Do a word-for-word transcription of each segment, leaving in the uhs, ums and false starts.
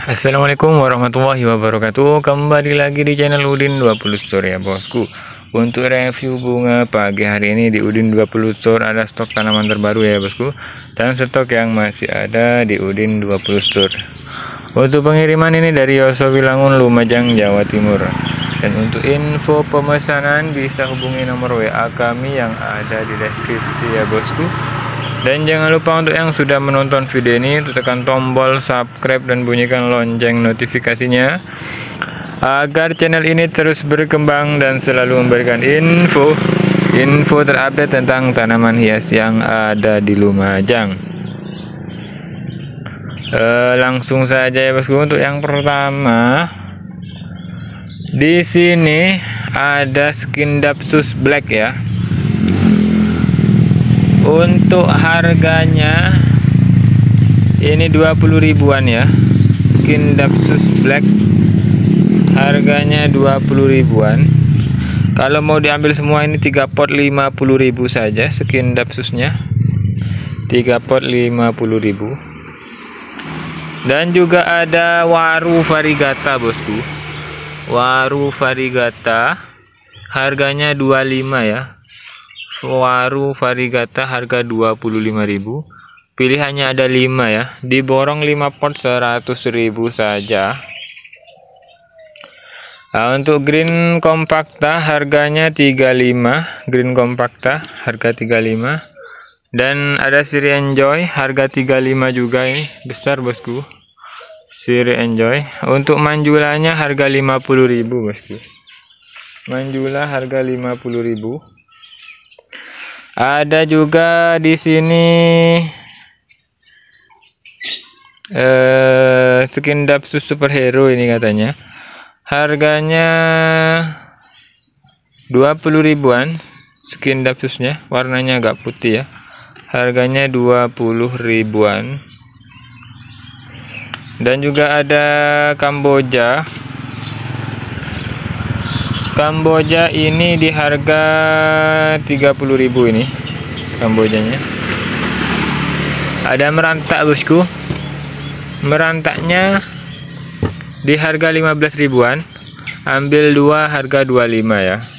Assalamualaikum warahmatullahi wabarakatuh. Kembali lagi di channel Udin dua puluh Store ya bosku. Untuk review bunga pagi hari ini di Udin dua puluh Store ada stok tanaman terbaru ya bosku, dan stok yang masih ada di Udin dua puluh Store. Untuk pengiriman ini dari Yosowilangun, Lumajang, Jawa Timur. Dan untuk info pemesanan bisa hubungi nomor W A kami yang ada di deskripsi ya bosku. Dan jangan lupa untuk yang sudah menonton video ini tekan tombol subscribe dan bunyikan lonceng notifikasinya agar channel ini terus berkembang dan selalu memberikan info info terupdate tentang tanaman hias yang ada di Lumajang. E, langsung saja ya bosku. Untuk yang pertama, di sini ada Skindapsus Black ya. Untuk harganya ini dua puluh ribuan ya. Skindapsus Black harganya dua puluh ribuan. Kalau mau diambil semua ini tiga pot lima puluh ribu saja Skindapsusnya. tiga pot lima puluh ribu. Dan juga ada Waru Variegata bosku. Waru Variegata harganya dua puluh lima ya. Waru Variegata harga dua puluh lima ribu. Pilihannya ada lima ya. Diborong lima pot seratus ribu saja. Nah, untuk Green Compacta harganya tiga puluh lima. Green Compacta harga tiga puluh lima. Dan ada Siri Enjoy harga tiga puluh lima juga, ini besar bosku. Siri Enjoy. Untuk Manjulanya harga lima puluh ribu bosku. Manjula harga lima puluh ribu. Ada juga di sini eh, Skindapsus Superhero ini katanya. Harganya dua puluh ribuan Skindapsusnya, warnanya agak putih ya. Harganya dua puluh ribuan. Dan juga ada Kamboja. Kamboja ini di harga tiga puluh ribu ini Kambojanya. Ada merantak bosku. Merantaknya di harga lima belas ribuan. Ambil dua harga dua puluh lima ya.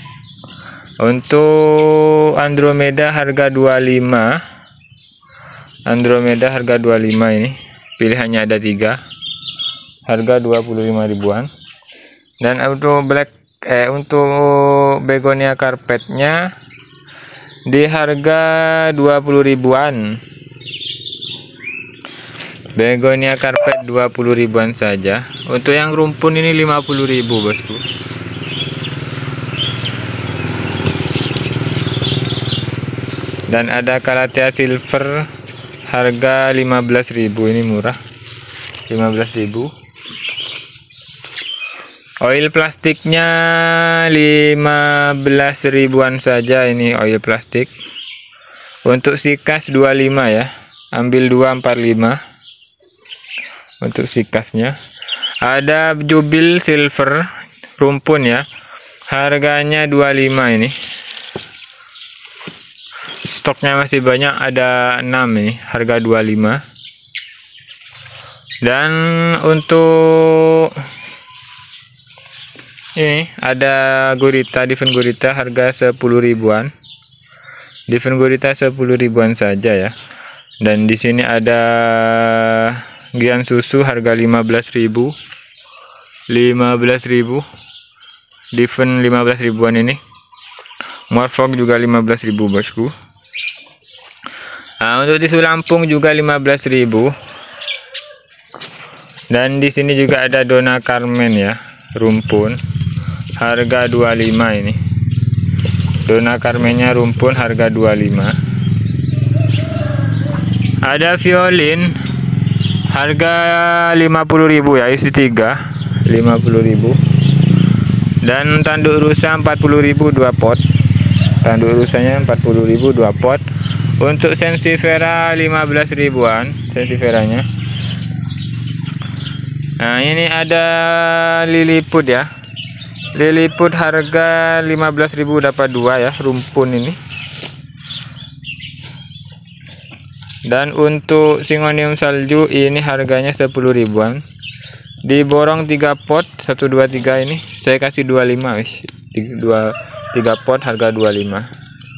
Untuk Andromeda harga dua puluh lima. Andromeda harga dua puluh lima ini. Pilihannya ada tiga. Harga dua puluh lima ribuan. Dan untuk Black Eh untuk Begonia Carpetnya di harga dua puluh ribuan. Begonia Carpet dua puluh ribuan saja. Untuk yang rumpun ini lima puluh ribu bosku. Dan ada Calathea Silver harga lima belas ribu, ini murah. lima belas ribu. Oil plastiknya lima belas ribuan saja, ini oil plastik. Untuk sikas dua puluh lima ya. Ambil dua empat puluh lima. Untuk sikasnya. Ada Jubil Silver rumpun ya. Harganya dua puluh lima ini. Stoknya masih banyak, ada enam ini. Harga dua puluh lima. Dan untuk ini ada Gurita, Diven Gurita harga sepuluh ribuan. Diven Gurita sepuluh ribuan saja ya. Dan di sini ada Gian Susu harga lima belas ribu. lima belas ribu. Diven lima belas ribuan ini. Morphog juga lima belas ribu bosku. Nah, untuk tisu Lampung juga lima belas ribu. Dan di sini juga ada Donna Carmen ya, rumpun. Harga dua puluh lima ini. Donna Carmennya rumpun harga dua puluh lima. Ada Violin harga lima puluh ribu ya, isi tiga. lima puluh ribu. Dan tanduk rusa empat puluh ribu dua pot. Tanduk rusanya empat puluh ribu dua pot. Untuk Sensifera lima belas ribuan Sensiferanya. Nah, ini ada Lilliput ya. Lilliput harga lima belas ribu dapat dua ya, rumpun ini. Dan untuk Syngonium salju ini harganya sepuluh ribuan. Diborong tiga pot, satu dua tiga ini. Saya kasih dua puluh lima wis. dua tiga pot harga dua puluh lima.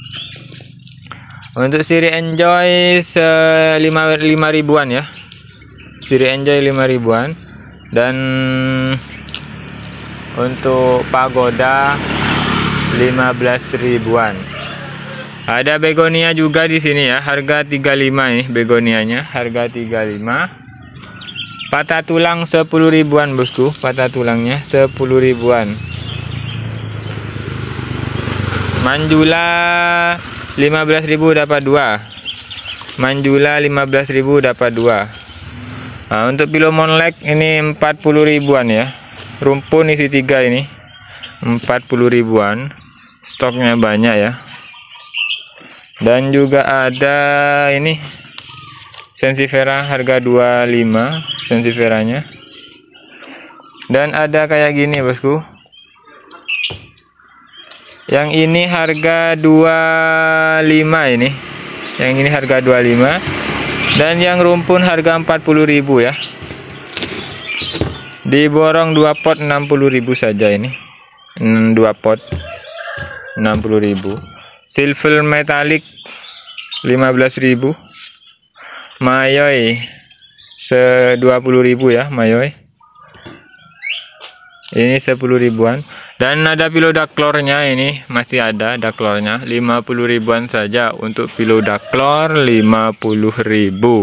Untuk Siri Enjoy lima ribuan ya. Siri Enjoy lima ribuan. Dan untuk Pagoda lima belas ribuan. Ada begonia juga di sini ya, harga tiga puluh lima nih begonianya, harga tiga puluh lima. Patah tulang sepuluh ribuan bosku, patah tulangnya sepuluh ribuan. Manjula lima belas ribu dapat dua. Manjula lima belas ribu dapat dua. Nah, untuk Pilomon Lake ini empat puluh ribuan ya. Rumpun isi tiga ini empat puluh ribuan. Stoknya banyak ya. Dan juga ada ini Sensifera harga dua puluh lima Sensiferanya. Dan ada kayak gini bosku. Yang ini harga dua puluh lima ini. Yang ini harga dua puluh lima. Dan yang rumpun harga empat puluh ribu ya. Diborong dua pot enam puluh ribu saja ini. dua pot enam puluh ribu. Silver metalik lima belas ribu. Mayoy se dua puluh ribu ya, Mayoy. Ini sepuluh ribuan. Dan ada Pilodaklornya ini masih ada daklornya lima puluh ribuan saja untuk Pilodaklor lima puluh ribu.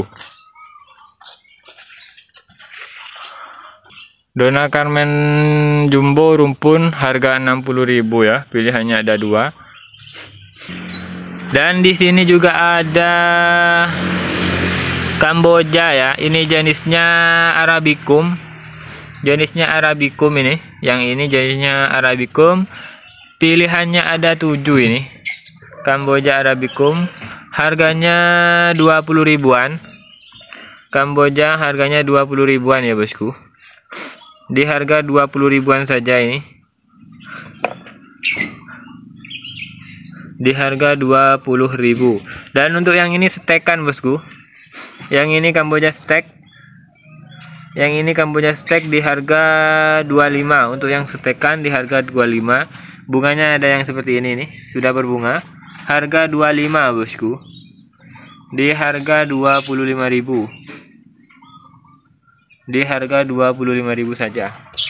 Dona Carmen Jumbo rumpun harga enam puluh ribu ya, pilihannya ada dua. Dan di sini juga ada Kamboja ya. Ini jenisnya Arabicum. Jenisnya Arabicum ini. Yang ini jenisnya Arabicum. Pilihannya ada tujuh ini. Kamboja Arabicum. Harganya dua puluh ribuan. Kamboja harganya dua puluh ribuan ya bosku. Di harga dua puluh ribuan saja ini. Di harga dua puluh ribu. Dan untuk yang ini stekan bosku. Yang ini Kamboja stek. Yang ini Kamboja stek di harga dua puluh lima. Untuk yang stekan di harga dua puluh lima. Bunganya ada yang seperti ini nih, sudah berbunga. Harga dua puluh lima bosku. Di harga dua puluh lima ribu. Di harga dua puluh lima ribu saja.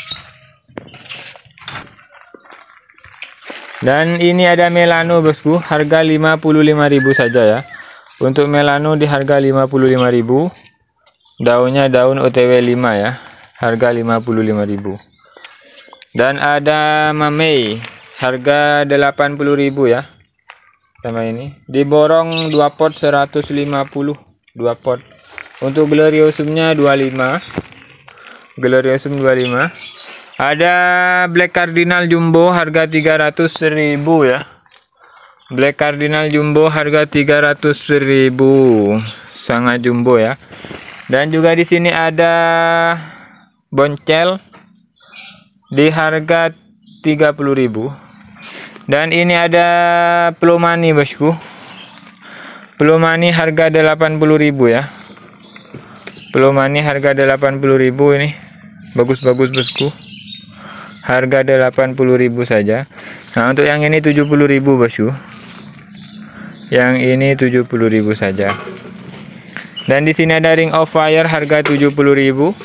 Dan ini ada Melano bosku, harga lima puluh lima ribu saja ya. Untuk Melano di harga lima puluh lima ribu. Daunnya daun O T W lima ya, harga lima puluh lima ribu. Dan ada Mamei, harga delapan puluh ribu ya. Sama ini diborong dua pot seratus lima puluh, dua pot. Untuk Gloriosumnya dua puluh lima. Gloriosum dua puluh lima. Ada Black Cardinal Jumbo harga tiga ratus ribu ya. Black Cardinal Jumbo harga tiga ratus ribu. Sangat jumbo ya. Dan juga di sini ada Boncel di harga tiga puluh ribu. Dan ini ada Plomani bosku. Plomani harga delapan puluh ribu ya. Plomani harga delapan puluh ribu ini. Bagus-bagus bosku. Harga delapan puluh ribu saja. Nah, untuk yang ini tujuh puluh ribu bosku. Yang ini tujuh puluh ribu saja. Dan di sini ada Ring of Fire harga tujuh puluh ribu.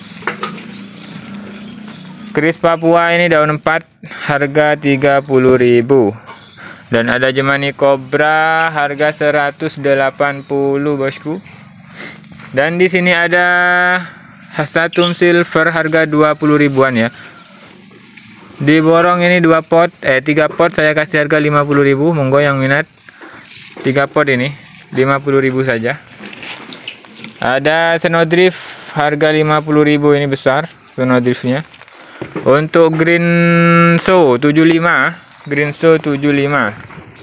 Kris Papua ini daun empat harga tiga puluh ribu. Dan ada Jemani Cobra harga seratus delapan puluh bosku. Dan di sini ada Hasatum Silver harga dua puluh ribuan ya. Diborong ini dua pot, eh tiga pot saya kasih harga lima puluh ribu. Monggo yang minat. tiga pot ini lima puluh ribu saja. Ada Snowdrift harga lima puluh ribu ini besar Snowdriftnya. Untuk Green Show tujuh puluh lima, Green Show tujuh puluh lima.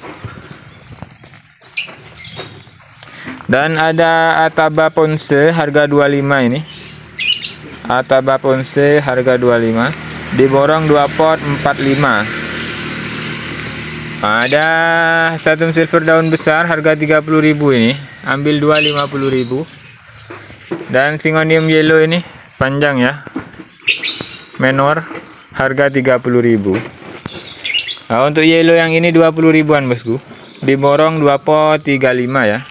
Dan ada Ataba Ponce harga dua puluh lima ini. Ataba Ponce harga dua puluh lima. Diborong dua pot empat puluh lima. Ada Satum Silver daun besar harga tiga puluh ribu ini. Ambil dua lima puluh ribu. Dan Syngonium Yellow ini panjang ya. menor harga tiga puluh ribu. Nah, untuk yellow yang ini dua puluh ribuan bosku. Diborong dua pot tiga puluh lima ya.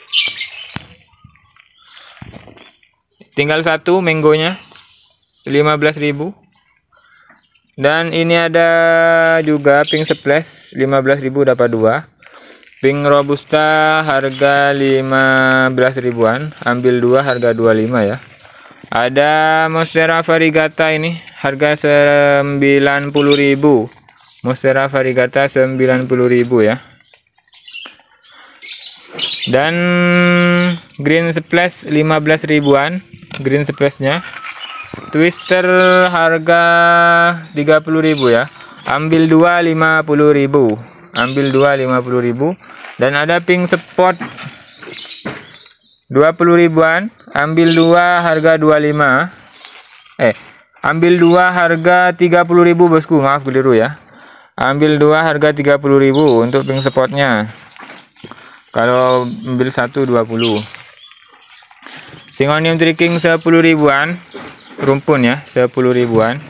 Tinggal satu mangonya lima belas ribu. Dan ini ada juga pink splash lima belas ribu dapat dua. Pink robusta harga lima belas ribuan, ambil dua harga dua puluh lima ya. Ada monstera variegata ini harga sembilan puluh ribu. Monstera variegata sembilan puluh ribu ya. Dan green splash lima belas ribuan, green splashnya. Twister harga tiga puluh ribu ya. Ambil dua lima puluh ribu. Ambil dua lima puluh ribu. Dan ada pink spot dua puluh ribuan. Ambil dua harga dua puluh lima. Eh, ambil dua harga tiga puluh ribu bosku. Maaf keliru ya. Ambil dua harga tiga puluh ribu untuk pink spotnya. Kalau ambil satu dua puluh. Syngonium Tricking sepuluh ribuan. Rumpun ya, sepuluh ribuan.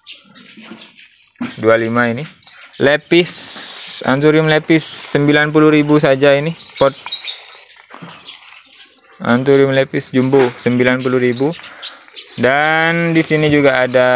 dua puluh lima ini. Lepis, Anthurium lepis sembilan puluh ribu saja ini pot. Anthurium lepis jumbo sembilan puluh ribu. Dan di sini juga ada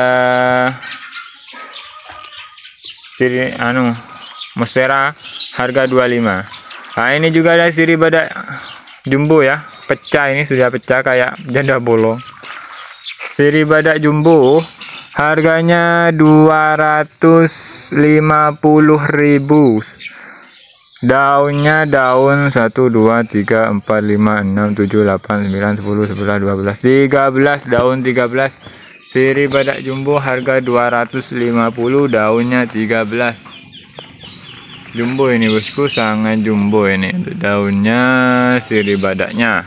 siri anu monstera harga dua puluh lima. Nah, ini juga ada siri badak jumbo ya. Pecah, ini sudah pecah kayak janda bolong. Siri badak jumbo harganya dua ratus lima puluh ribu. Daunnya daun satu dua tiga empat lima enam tujuh delapan sembilan sepuluh sebelas dua belas tiga belas, daun tiga belas. Siri badak jumbo harga dua ratus lima puluh, daunnya tiga belas. Jumbo ini bosku, sangat jumbo ini untuk daunnya siri badaknya.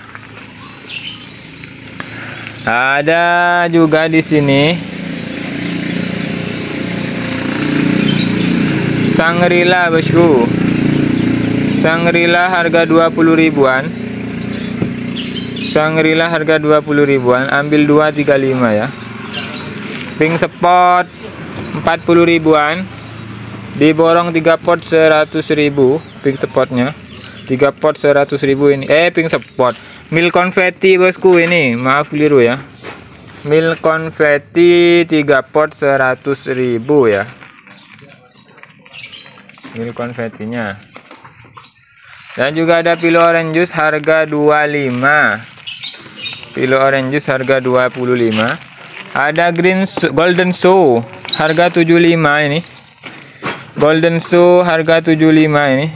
Ada juga di sini Sangrila bosku. Sangrila harga dua puluh ribuan. Sangrila harga dua puluh ribuan, ambil dua tiga puluh lima ya. Pink spot empat puluh ribuan. Diborong tiga pot seratus ribu pink spotnya. tiga pot seratus ribu ini. Eh, pink spot. Mil konfeti bosku ini, maaf keliru ya. Mil konfeti tiga pot seratus ribu ya. Mil konfetinya. Dan juga ada pilo orange juice harga dua puluh lima. Pilo orange juice harga dua puluh lima. Ada green golden show harga tujuh puluh lima ini. Golden show harga tujuh puluh lima ini.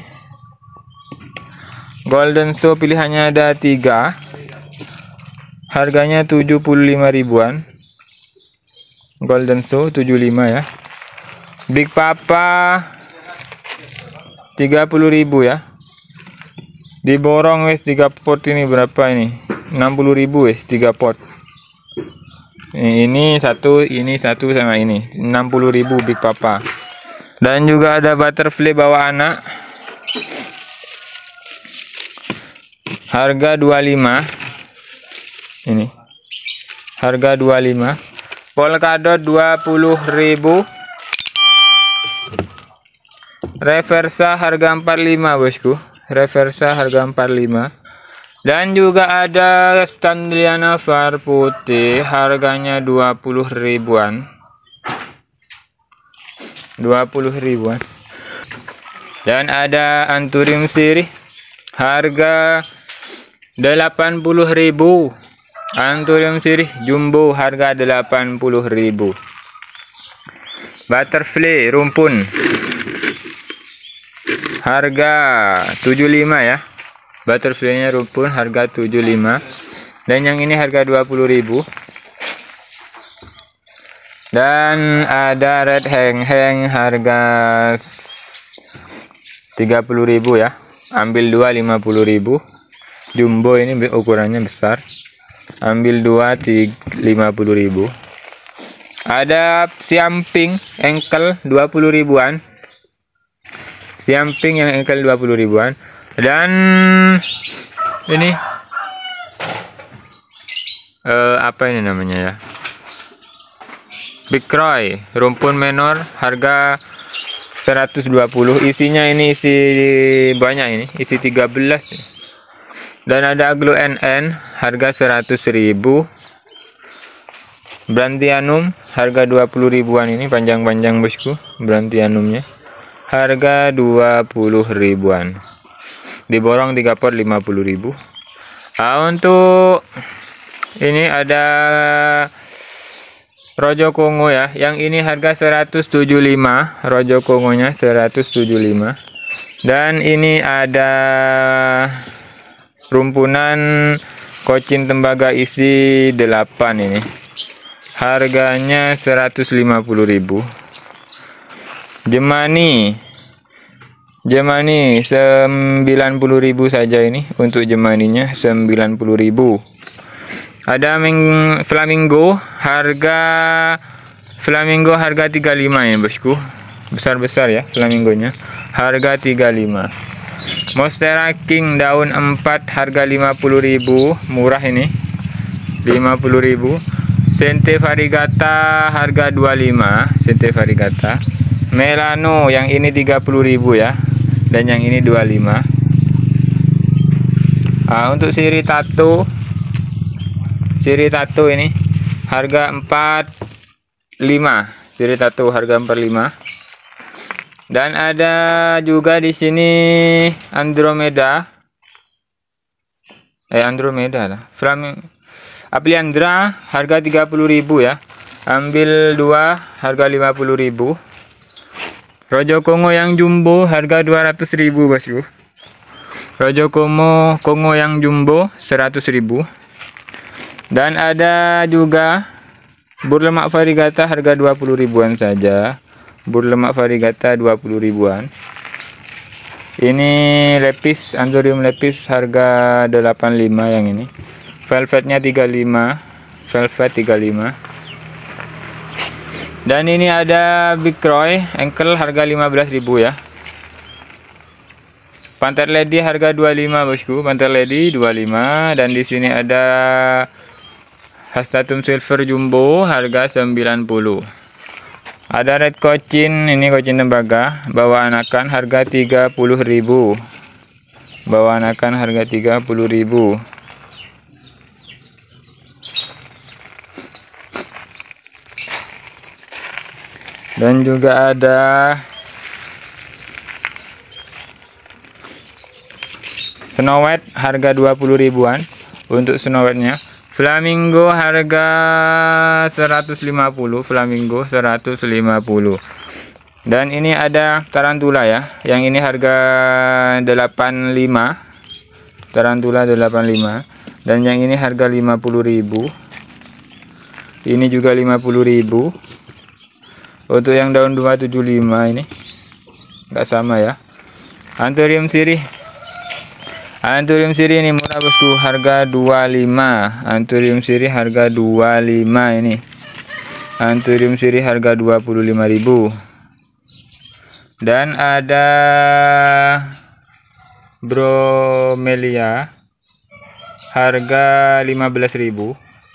Golden show pilihannya ada tiga. Harganya tujuh puluh lima ribuan. Golden show tujuh puluh lima ya. Big Papa tiga puluh ribu ya. Diborong wes tiga pot ini berapa ini? enam puluh ribu wes tiga pot. Ini satu, ini satu sama ini. enam puluh ribu Big Papa. Dan juga ada butterfly bawa anak. Harga dua puluh lima. Ini. Harga dua puluh lima. Polkadot dua puluh ribu. Reversa harga empat puluh lima bosku. Reversa harga empat puluh lima. Dan juga ada Standliana var putih, harganya dua puluh ribuan. dua puluh ribuan. Dan ada Anthurium sirih harga delapan puluh ribu. Anthurium sirih jumbo harga delapan puluh ribu. Butterfly rumpun harga tujuh puluh lima ya. Butterfly-nya rumpun harga tujuh puluh lima. Dan yang ini harga dua puluh ribu. Dan ada red hang hang harga tiga puluh ribu ya. Ambil dua lima puluh ribu. Jumbo ini ukurannya besar. Ambil dua lima puluh ribu. Ada siamping engkel dua puluh ribuan. Siamping yang engkel dua puluh ribuan. Dan ini uh, apa ini namanya ya? Big Croy rumpun menor harga seratus dua puluh. Isinya ini isi banyak, ini isi tiga belas. Dan ada Aglo N N harga seratus ribu. Brantianum harga dua puluh ribuan, ini panjang-panjang bosku. Brantianumnya harga dua puluh ribuan. Diborong tiga pot lima puluh ribu. Nah, untuk ini ada Rojo Kongo ya. Yang ini harga seratus tujuh puluh lima. Rojo Kongonya seratus tujuh puluh lima. Dan ini ada rumpunan kocin tembaga isi delapan ini. Harganya seratus lima puluh ribu. Jemani. Jemani sembilan puluh ribu saja ini. Untuk jemaninya sembilan puluh ribu. Ada ming flamingo harga flamingo harga tiga puluh lima ya, bosku. Besar-besar ya flamingonya. Harga tiga puluh lima. Monstera King daun empat harga lima puluh ribu, murah ini. lima puluh ribu. Sente Variegata harga dua puluh lima, Sente Variegata. Melano yang ini tiga puluh ribu ya. Dan yang ini dua puluh lima. Nah, untuk siri tato Siri tato ini harga empat puluh lima. Siri tato harga empat puluh lima. Dan ada juga di sini Andromeda. Eh Andromeda lah. Flaming Apliandra harga tiga puluh ribu ya. Ambil dua harga lima puluh ribu. Rojo Kongo yang jumbo harga dua ratus ribu, bosku. Rojo Kongo Kongo yang jumbo seratus ribu. Dan ada juga bur lemak Variegata harga dua puluh ribuan saja. Bur lemak Variegata dua puluh ribuan. Ini lepis Anthurium lepis harga delapan puluh lima yang ini. Velvetnya tiga puluh lima. Velvet tiga puluh lima. Dan ini ada Big Croy ankle harga lima belas ribu ya. Panther Lady harga dua puluh lima, bosku. Panther Lady dua puluh lima. Dan di sini ada Hastatum Silver Jumbo harga sembilan puluh. Ada Red Cochin, ini kocin tembaga bawa anakan harga tiga puluh ribu. Bawa anakan harga tiga puluh ribu. Dan juga ada Snow White harga dua puluh ribuan untuk Snow White-nya. Flamingo harga seratus lima puluh, Flamingo seratus lima puluh. Dan ini ada Tarantula ya. Yang ini harga delapan puluh lima. Tarantula delapan puluh lima. Dan yang ini harga lima puluh ribu. Ini juga lima puluh ribu. Untuk yang daun dua tujuh lima ini enggak sama ya. Anthurium sirih. Anthurium sirih ini murah, bosku, harga dua puluh lima. Anthurium sirih harga dua puluh lima ini. Anthurium sirih harga dua puluh lima ribu. Dan ada Bromelia harga lima belas ribu.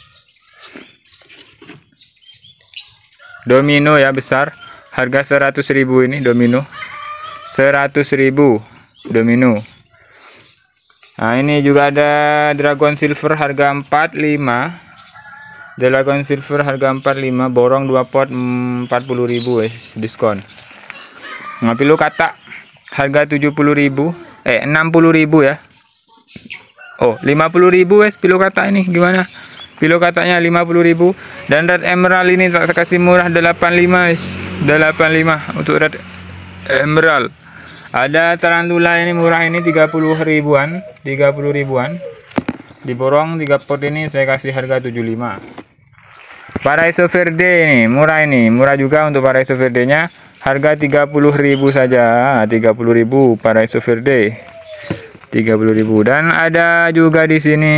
Domino ya besar, harga seratus ribu ini domino. seratus ribu domino. Nah, ini juga ada Dragon Silver harga empat puluh lima. Dragon Silver harga empat puluh lima, borong dua pot empat puluh ribu eh, diskon. Nah, pilu kata harga tujuh puluh ribu, eh enam puluh ribu ya. Oh, lima puluh ribu eh pilu kata ini gimana? Pilu katanya lima puluh ribu. Dan Red Emerald ini tak kasih murah delapan puluh lima guys. delapan puluh lima untuk Red Emerald. Ada Tarantula ini murah ini tiga puluh ribuan, tiga puluh ribuan. Diborong tiga pot ini saya kasih harga tujuh puluh lima. Paraiso Verde ini murah ini, murah juga untuk Paraiso Verde-nya. Harga tiga puluh ribu saja, tiga puluh ribu Paraiso Verde. tiga puluh ribu. Dan ada juga di sini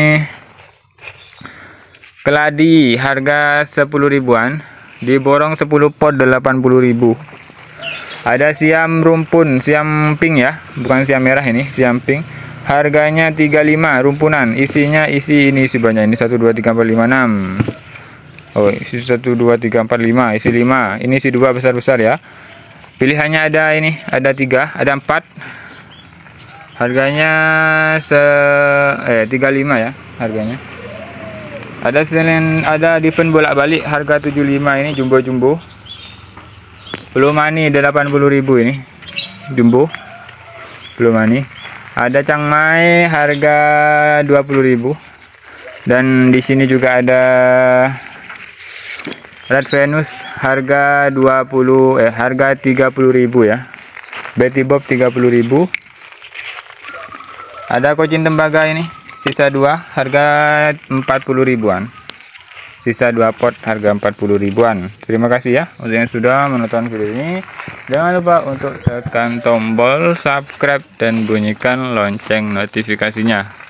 Keladi harga sepuluh ribuan, diborong sepuluh pot delapan puluh ribu. Ada siam rumpun, siam pink ya, bukan siam merah ini, siam pink. Harganya tiga puluh lima rumpunan, isinya isi ini isi banyak ini satu dua tiga empat lima enam. Oh, isi satu, dua, tiga, empat, lima, isi lima. Ini isi dua besar-besar ya. Pilihannya ada ini, ada tiga, ada empat. Harganya se eh tiga puluh lima ya harganya. Ada selain ada defend bolak-balik harga tujuh puluh lima ini jumbo-jumbo. Belum mani delapan puluh ribu ini. Jumbo. Belum mani. Ada Changmai harga dua puluh ribu. Dan di sini juga ada Red Venus harga dua puluh eh harga tiga puluh ribu ya. Betty Bob tiga puluh ribu. Ada Cochin tembaga ini sisa dua harga empat puluh ribuan. Sisa dua pot harga empat puluh ribuan. Terima kasih ya untuk yang sudah menonton video ini. Jangan lupa untuk tekan tombol subscribe dan bunyikan lonceng notifikasinya.